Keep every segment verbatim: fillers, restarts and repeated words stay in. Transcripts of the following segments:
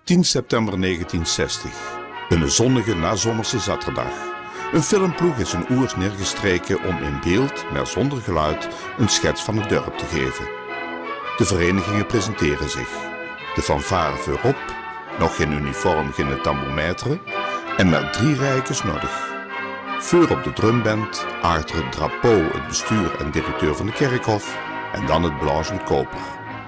tien september negentienzestig. Een zonnige nazomerse zaterdag. Een filmploeg is een oers neergestreken om in beeld, maar zonder geluid, een schets van het dorp te geven. De verenigingen presenteren zich. De fanfare voorop, nog geen uniform, geen tambourmetre en met drie rijkers nodig. Voor op de drumband, achter het drapeau het bestuur en directeur van de kerkhof en dan het blazend koper.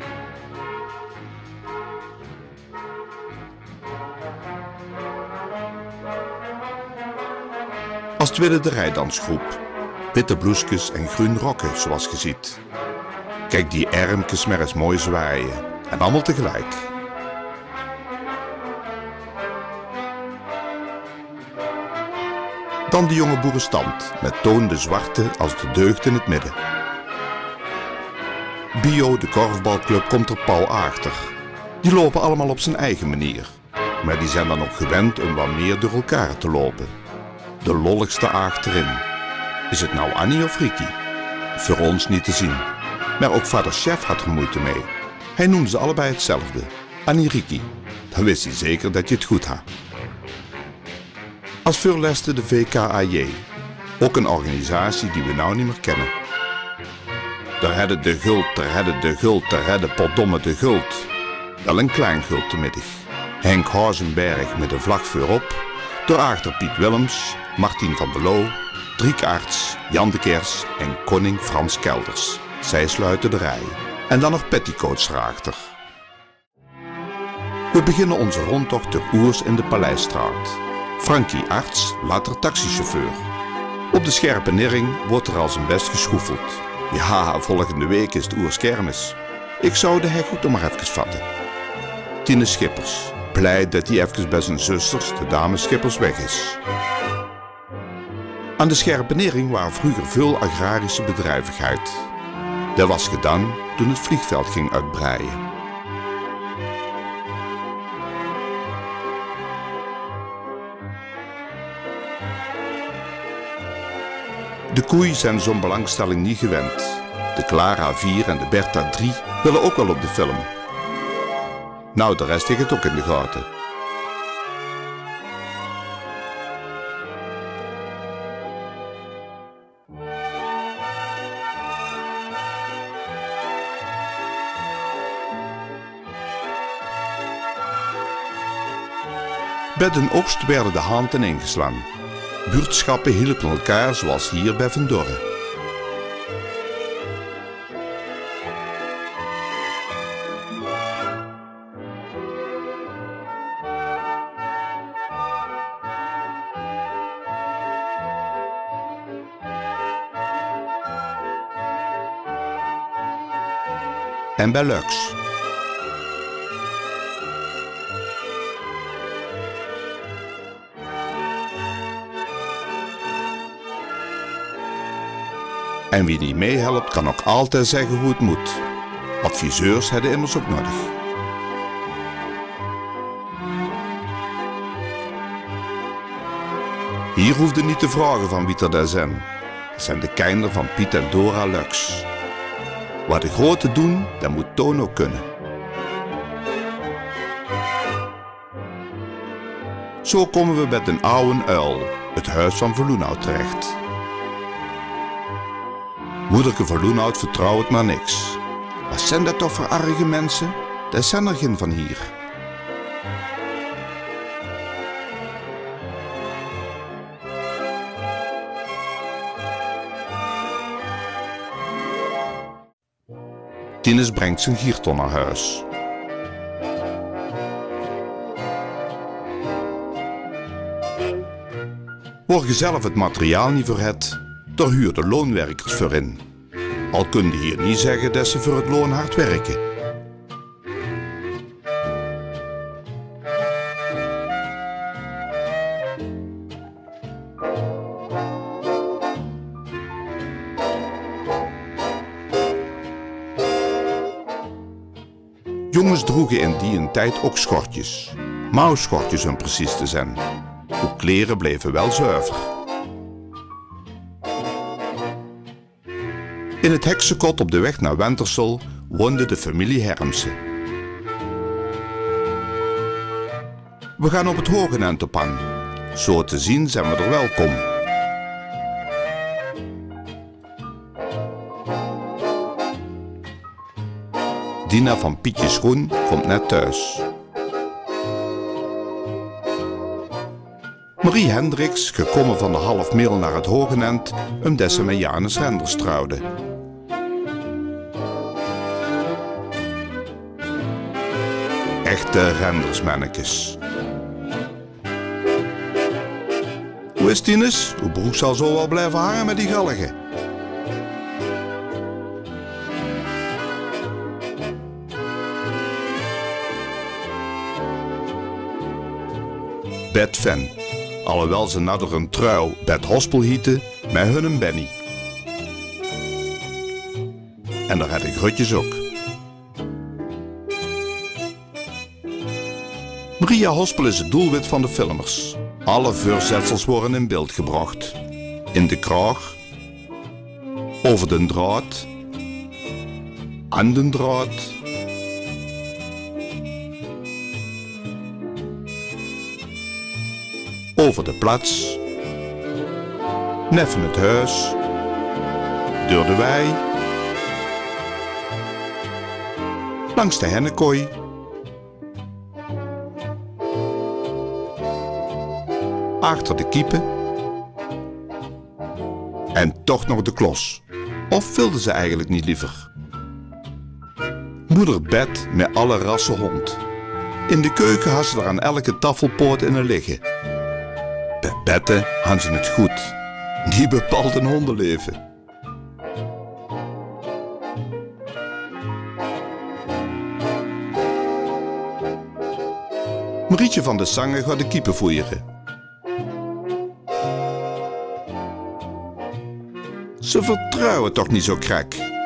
Als tweede de rijdansgroep. Witte bloesjes en groen rokken zoals je ziet. Kijk die ermkes maar eens mooi zwaaien. En allemaal tegelijk. Dan de jonge boerenstand met Toon de Zwarte als de deugd in het midden. Bio, de korfbalclub, komt er pal achter. Die lopen allemaal op zijn eigen manier. Maar die zijn dan ook gewend om wat meer door elkaar te lopen. De lolligste achterin. Is het nou Annie of Ricky? Voor ons niet te zien. Maar ook vader Chef had er moeite mee. Hij noemde ze allebei hetzelfde. Annie Ricky. Dan wist hij zeker dat je het goed had. Als voorleste de V K A J. Ook een organisatie die we nou niet meer kennen. Daar hadden de guld, daar hadden de guld, daar hadden potdomme de guld. Wel een klein guld te middag. Henk Hausenberg met een vlag voorop. Daarachter Piet Willems, Martien van der Loo, Driek Arts, Jan de Kers en koning Frans Kelders. Zij sluiten de rij. En dan nog petticoats erachter. We beginnen onze rondtocht te Oers in de Paleisstraat. Frankie Arts, later taxichauffeur. Op de Scherpe Nering wordt er al zijn best geschoefeld. Ja, volgende week is het Oers kermis. Ik zou de heg ook nog maar even vatten. Tine Schippers, blij dat hij even bij zijn zusters, de dames Schippers, weg is. Aan de Scherpe Nering waren vroeger veel agrarische bedrijvigheid. Dat was gedaan toen het vliegveld ging uitbreiden. De koeien zijn zo'n belangstelling niet gewend. De Clara vier en de Bertha drie willen ook wel op de film. Nou, de rest heeft het ook in de gaten. Bij de oogst werden de haanden ingeslaan. Buurtschappen hielpen elkaar zoals hier bij Vendorre. En bij Lux. En wie niet meehelpt kan ook altijd zeggen hoe het moet. Adviseurs hebben immers ook nodig. Hier hoefde niet te vragen van wie er daar zijn. Dat zijn de kinderen van Piet en Dora Lux. Wat de grote doen, dat moet Toon ook kunnen. Zo komen we bij den oude uil, het huis van Verloenhout, terecht. Moederke Verloenhout vertrouwt maar niks. Wat zijn dat toch voor arge mensen? Dat zijn er geen van hier. Tinus brengt zijn gierton naar huis. Waar je zelf het materiaal niet voor hebt, daar huur de loonwerkers voor in. Al kun je hier niet zeggen dat ze voor het loon hard werken. Jongens droegen in die tijd ook schortjes. Mouwschortjes om precies te zijn. De kleren bleven wel zuiver. In het heksenkot op de weg naar Wentersel woonde de familie Hermsen. We gaan op het Hogenent op hang. Zo te zien zijn we er welkom. Dina van Pietje Schoen komt net thuis. Marie Hendricks, gekomen van de halfmeel naar het Hogenent, omdat ze met Janus Renders trouwde. Echte Rendersmannekes. Hoe is Tinus? Uw broek zal zo wel blijven hangen met die galgen. Bet Ven, alhoewel ze nader een trouw Bet Hospel hieten met hun Benny. En daar had ik groetjes ook. Maria Hospel is het doelwit van de filmers. Alle voorzetsels worden in beeld gebracht. In de kraag, over de draad, aan de draad, over de plaats, neffen het huis, door de wei, langs de hennekooi, achter de kiepen en toch nog de klos. Of wilden ze eigenlijk niet liever? Moeder Bet met alle rassen hond. In de keuken had ze er aan elke tafelpoort in een liggen. Bij Bette hadden ze het goed. Die bepaalt een hondenleven. Marietje van de Sange gaat de kiepen voeren. Ze vertrouwen toch niet zo krek.